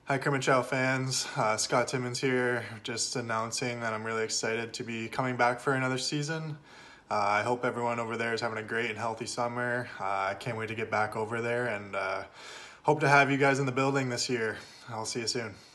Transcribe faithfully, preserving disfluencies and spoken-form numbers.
Hi Crimmitschau fans, uh, Scott Timmins here, just announcing that I'm really excited to be coming back for another season. Uh, I hope everyone over there is having a great and healthy summer. Uh, I can't wait to get back over there and uh, hope to have you guys in the building this year. I'll see you soon.